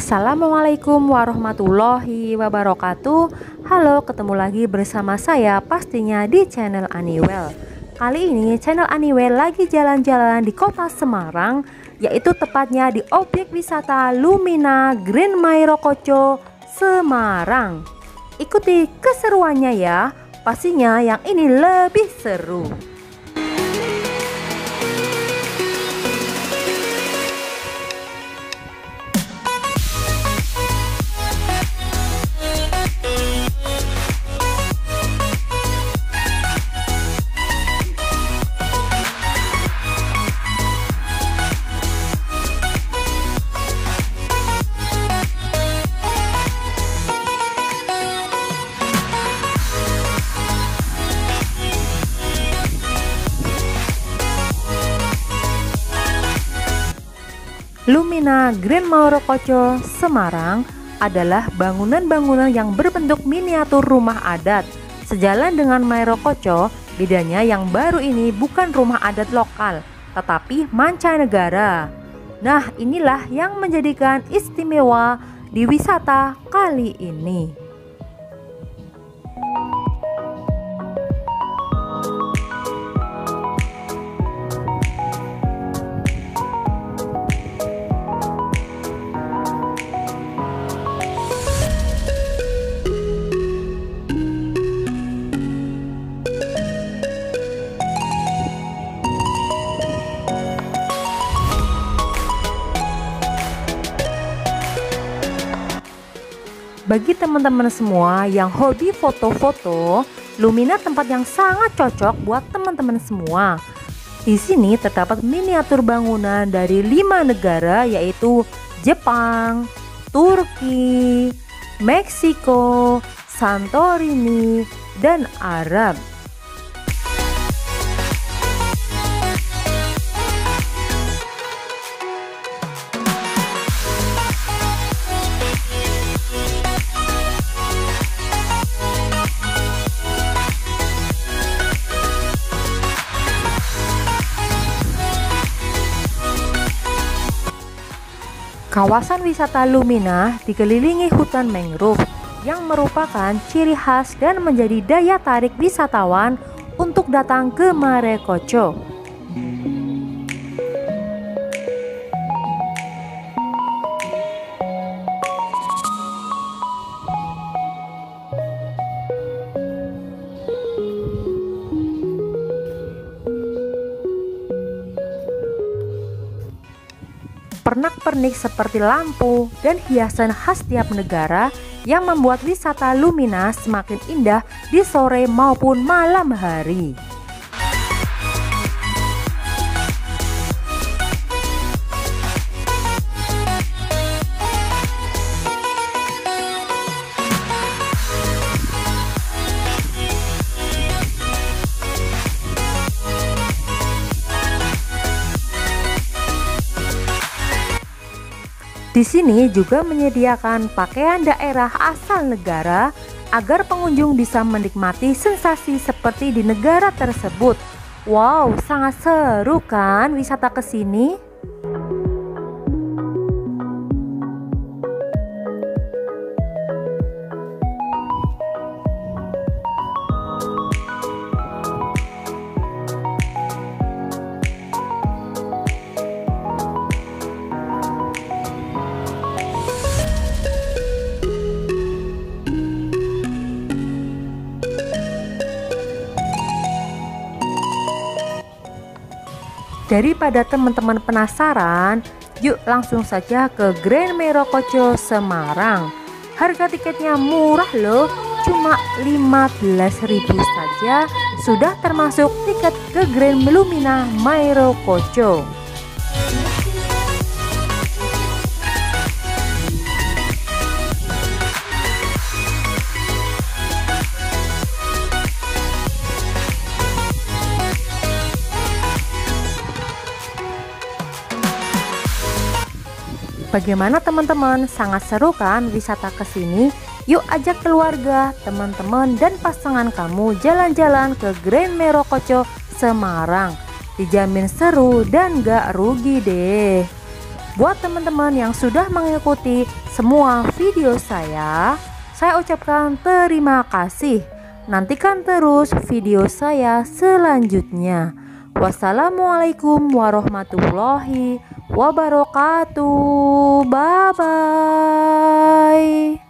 Assalamualaikum warahmatullahi wabarakatuh. Halo, ketemu lagi bersama saya pastinya di channel Aniwell. Kali ini channel Aniwell lagi jalan-jalan di kota Semarang, yaitu tepatnya di objek wisata Lumina Green Mairokocho Semarang. Ikuti keseruannya ya, pastinya yang ini lebih seru. Lumina Green Mairokocho Semarang adalah bangunan-bangunan yang berbentuk miniatur rumah adat. Sejalan dengan Mairokocho, bedanya yang baru ini bukan rumah adat lokal, tetapi mancanegara. Nah, inilah yang menjadikan istimewa di wisata kali ini. Bagi teman-teman semua yang hobi foto-foto, Lumina tempat yang sangat cocok buat teman-teman semua. Di sini terdapat miniatur bangunan dari 5 negara, yaitu Jepang, Turki, Meksiko, Santorini, dan Arab. Kawasan wisata Lumina dikelilingi hutan mangrove yang merupakan ciri khas dan menjadi daya tarik wisatawan untuk datang ke Mairokocho. Pernak-pernik seperti lampu dan hiasan khas tiap negara yang membuat wisata Lumina semakin indah di sore maupun malam hari. Di sini juga menyediakan pakaian daerah asal negara agar pengunjung bisa menikmati sensasi seperti di negara tersebut. Wow, sangat seru kan wisata ke sini? Daripada teman-teman penasaran, yuk langsung saja ke Green Mairokocho Semarang. Harga tiketnya murah loh, cuma 15.000 saja sudah termasuk tiket ke Green Lumina Mairokocho. Bagaimana teman-teman? Sangat seru kan wisata ke sini? Yuk ajak keluarga, teman-teman, dan pasangan kamu jalan-jalan ke Green Mairokocho Semarang. Dijamin seru dan gak rugi deh. Buat teman-teman yang sudah mengikuti semua video saya ucapkan terima kasih. Nantikan terus video saya selanjutnya. Wassalamualaikum warahmatullahi wabarakatuh. Bye bye.